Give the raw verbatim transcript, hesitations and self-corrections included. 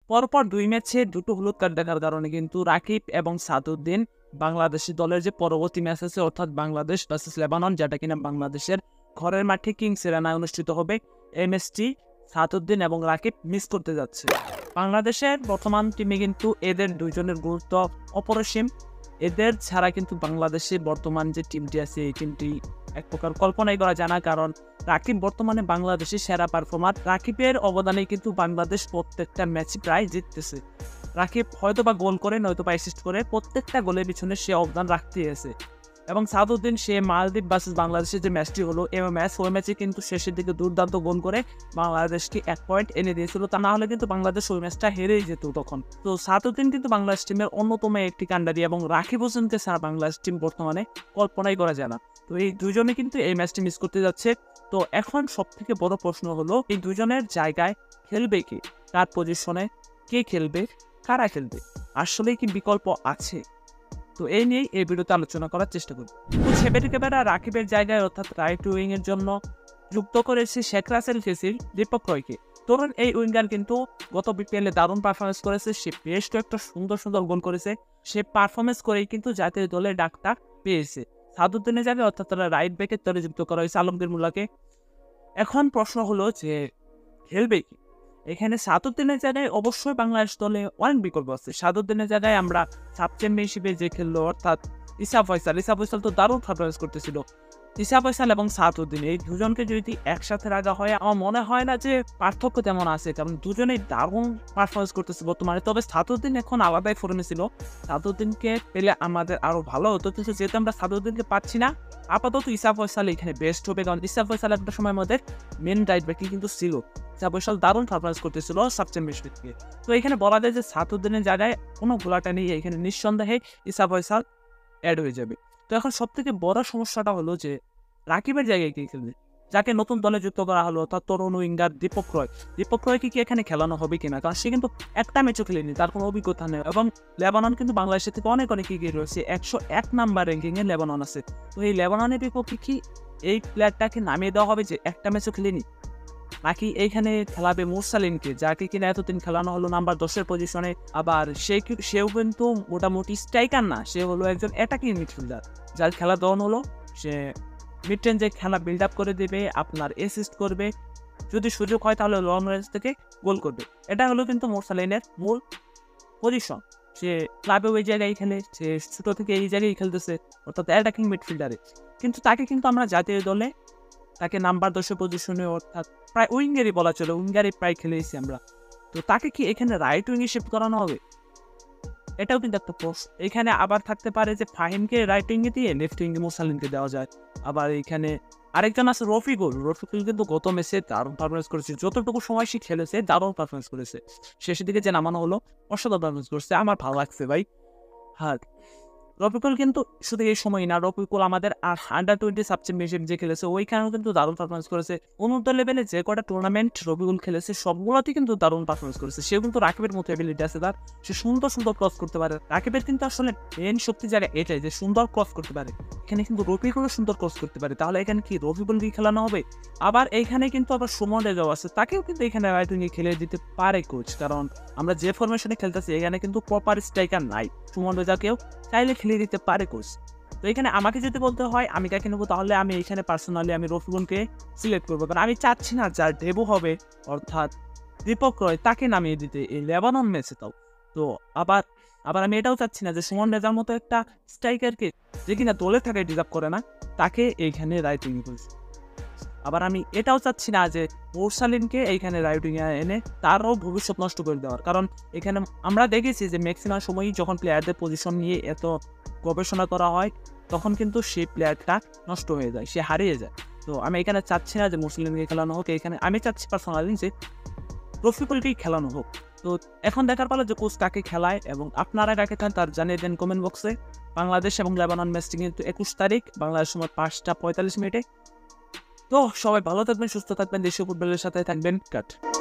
পরপর দুই ম্যাচে দুটো হলুদ কার্ড দেখার কারণে কিন্তু রাকিব এবং সাদউদ্দিন বাংলাদেশি দলের যে পরবর্তী ম্যাচ আছে অর্থাৎ বাংলাদেশ ভার্সেস লেবানন, যেটা কিনা বাংলাদেশের ঘরের মাঠে কিংস এরেনায় অনুষ্ঠিত হবে, এই ম্যাচটি সাদউদ্দিন এবং রাকিব মিস করতে যাচ্ছে। বাংলাদেশের বর্তমান টিমে কিন্তু এদের দুইজনের গুরুত্ব অপরিসীম। এদের ছাড়া কিন্তু বাংলাদেশের বর্তমান যে টিমটি আছে এই টিমটি এক প্রকার কল্পনাই করা যায় না, কারণ রাকিব বর্তমানে বাংলাদেশের সেরা পারফর্মার। রাকিবের অবদানে কিন্তু বাংলাদেশ প্রত্যেকটা ম্যাচ প্রায় জিততেছে। রাকিব হয়তো বা গোল করে নয়তো বা অ্যাসিস্ট করে প্রত্যেকটা গোলের পিছনে সে অবদান রাখতেই আছে। এবং সাদউদ্দিন সে মালদ্বীপ ভার্সেস বাংলাদেশের যে ম্যাচটি হলো এই ম্যাচ ওই ম্যাচে কিন্তু শেষের দিকে দুর্দান্ত গোল করে বাংলাদেশকে এক পয়েন্ট এনে দিয়েছিল। তা না হলে কিন্তু বাংলাদেশ ওই ম্যাচটা হেরেই যেত তখন। তো সাদউদ্দিন কিন্তু বাংলাদেশ টিমের অন্যতম একটি কান্ডারি এবং রাকিব হোসেনকে ছাড়া বাংলাদেশ টিম বর্তমানে কল্পনাই করা যায় না। তো এই দুজনে কিন্তু এই ম্যাচটি মিস করতে যাচ্ছে। তো এখন সব থেকে বড় প্রশ্ন হলো এই দুজনের জায়গায় খেলবে কে, কার পজিশনে কে খেলবে, কারা খেলবে, আসলে কি বিকল্প আছে? তো এই নিয়েই এই ভিডিওতে আলোচনা করার চেষ্টা করব। তো সেবেরিকেবেরা রাকিবের জায়গায় অর্থাৎ রাইট উইং এর জন্য যুক্ত করেছে শেখ রাসেল ফেসির দীপক রয়কে। তরুণ এই উইঙ্গার কিন্তু গত বিপিএলে দারুণ পারফরমেন্স করেছে, সে বেশ কয়েকটা সুন্দর সুন্দর গোল করেছে। সে পারফরমেন্স করেই কিন্তু জাতীয় দলের ডাকটা পেয়েছে। সাদউদ্দিনের জায়গায় অর্থাৎ তারা রাইট ব্যাকের তরে যুক্ত করা হয়েছে আলমগীর মোল্লাকে। এখন প্রশ্ন হলো যে খেলবে কি? এখানে সাদউদ্দিনের জায়গায় অবশ্যই বাংলাদেশ দলে অনেক বিকল্প আছে। সাদউদ্দিনের জায়গায় আমরা সাব চ্যাম্পিয়ন হিসেবে যে খেললো অর্থাৎ ইসা ফয়সাল, ইসা ফয়সাল তো দারুণ পারফরমেন্স করতেছিল। ইসা ফয়সাল এবং সাদউদ্দিন এই দুজনকে যদি একসাথে রাখা হয় আমার মনে হয় না যে পার্থক্য তেমন আছে, কারণ দুজনেই দারুণ পারফরমেন্স করতেছে বর্তমানে। তবে সাদউদ্দিন এখন আলাদাই ফর্মে ছিল, সাদউদ্দিনকে পেলে আমাদের আরো ভালো হতো, কিন্তু যেহেতু আমরা সাদউদ্দিনকে পাচ্ছি না আপাতত ইসা ফয়সাল এখানে বেস্ট হবে, কারণ ইসা ফয়সাল একটা সময় আমাদের মেন রাইট ব্যাকে কিন্তু ছিল। ইসা ফয়সাল দারুণ পারফরমেন্স করতেছিল সাব চ্যাম্পিয়নশিপ থেকে। তো এখানে বলা যায় যে সাদউদ্দিনের জায়গায় কোনো গোলাটা নেই, এখানে নিঃসন্দেহে ইসা ফয়সাল অ্যাড হয়ে যাবে। তো এখন সব থেকে বড় সমস্যাটা হলো যে রাকিবের জায়গায় কে খেলবে, যাকে নতুন দলে যুক্ত করা হলো তার তরুণ উইঙ্গার দীপক রয়। দীপক রয়কে কি এখানে খেলানো হবে কিনা, কারণ সে কিন্তু একটা ম্যাচও খেলেনি, তার কোনো অভিজ্ঞতা নেই। এবং লেবানন কিন্তু বাংলাদেশের থেকে অনেক অনেক এগিয়ে রয়েছে, একশো এক নাম্বার র্যাঙ্কিংয়ে লেবানন আছে। তো এই লেবাননের বিপক্ষে কি এই প্লেয়ারটাকে নামিয়ে দেওয়া হবে যে একটা ম্যাচও খেলেনি, নাকি এইখানে খেলাবে মুরসালিনকে, যাকে কিনা এতদিন খেলানো হলো নাম্বার দশের পজিশনে। আবার সে সেও কিন্তু মোটামুটি স্ট্রাইকার না, সে হলো একজন অ্যাটাকিং মিডফিল্ডার, যার খেলা দেওয়ান হলো সে মিড রেঞ্জে খেলা বিল্ড আপ করে দেবে, আপনার অ্যাসিস্ট করবে, যদি সুযোগ হয় তাহলে লং রেঞ্জ থেকে গোল করবে। এটা হলো কিন্তু মুরসালিনের মূল পজিশন। সে ক্লাবে ওই জায়গায় খেলে, সে ছোটো থেকে এই জায়গায় খেলতেছে অর্থাৎ অ্যাটাকিং মিডফিল্ডারে। কিন্তু তাকে কিন্তু আমরা জাতীয় দলে তাকে নাম্বার দশের পজিশনে অর্থাৎ প্রায় উইঙ্গারই বলা চলে, উইঙ্গারই প্রায় খেলেছি আমরা। তো তাকে কি এখানে রাইট উইঙ্গে শিফট করানো হবে? এটাও কিন্তু একটা প্রশ্ন। এখানে আবার থাকতে পারে যে ফাহিমকে রাইট উইঙ্গে দিয়ে লেফট উইঙ্গে মুরসালিনকে দেওয়া যায়। আবার এখানে আরেকজন আছে রফিকুল। রফিকুল কিন্তু গত ম্যাচে দারুণ পারফরমেন্স করেছে, যতটুকু সময় সে খেলেছে দারুণ পারফরমেন্স করেছে। শেষের দিকে যে নামানো হলো অসাধারণ পারফরমেন্স করছে, আমার ভালো লাগছে ভাই। হ্যাঁ, রফিকুল কিন্তু শুধু এই সময়ই না, রফিকুল আমাদের আর আন্ডার টোয়েন্টি সাব চ্যাম্পিয়নশিপ যে খেলেছে ওইখানেও কিন্তু দারুণ পারফরমেন্স করেছে। অনূর্ধ্ব লেভেলে যে কটা টুর্নামেন্ট রফিকুল খেলেছে সবগুলোতেই কিন্তু দারুণ পারফরমেন্স করেছে। সেও কিন্তু রাকিবের মতো এবিলিটি আছে তার, সে সুন্দর সুন্দর ক্রস করতে পারে। রাকিবের কিন্তু আসলে মেন শক্তি জায়গা এটাই যে সুন্দর ক্রস করতে পারে, এখানে কিন্তু রফিকুলও সুন্দর ক্রস করতে পারে। তাহলে এখানে কি রফিকুলকে খেলানো হবে? আবার এইখানে কিন্তু আবার সুমন রেজাও আছে, তাকেও কিন্তু এখানে রাইট উইঙ্গে খেলে দিতে পারে কোচ, কারণ আমরা যে ফরমেশনে খেলতেছি এখানে কিন্তু প্রপার স্ট্রাইকার নাই। সুমন রেজাকেও চাইলে খেলে দিতে পারে কোচ। তো এখানে আমাকে যদি বলতে হয় আমি কাকে নেবো, তাহলে আমি এখানে পার্সোনালি আমি রফিকুলকে সিলেক্ট করবো, কারণ আমি চাচ্ছি না যার ডেবু হবে অর্থাৎ দীপক রয় তাকে নামিয়ে দিতে এই লেবানন ম্যাচে। তাও তো আবার আবার আমি এটাও চাচ্ছি না যে সুমন রেজার মতো একটা স্ট্রাইকারকে যে কিনা দলে থাকে ডিজার্ভ করে না তাকে এইখানে রাইট উইং করেছে। আবার আমি এটাও চাচ্ছি না যে মুরসালিনকে এইখানে রাইট উইংয়ে এনে তারও ভবিষ্যৎ নষ্ট করে দেওয়ার, কারণ এখানে আমরা দেখেছি যে ম্যাক্সিমাম সময়ই যখন প্লেয়ারদের পজিশন নিয়ে এত গবেষণা করা হয় তখন কিন্তু সেই প্লেয়ারটা নষ্ট হয়ে যায়, সে হারিয়ে যায়। তো আমি এখানে চাচ্ছি না যে মুরসালিনকে খেলানো হোক, এখানে আমি চাচ্ছি পার্সোনালি যে রফিকুলকেই খেলানো হোক। তো এখন দেখার পালা যে কোচ কাকে খেলায় এবং আপনারা কাকে খান তার জানিয়ে দেন কমেন্ট বক্সে। বাংলাদেশ এবং লেবানন ম্যাচটি কিন্তু একুশ তারিখ বাংলাদেশ সময় পাঁচটা পঁয়তাল্লিশ মিনিটে। তো সবাই ভালো থাকবেন, সুস্থ থাকবেন, দেশীয় ফুটবলের সাথে থাকবেন। কাট।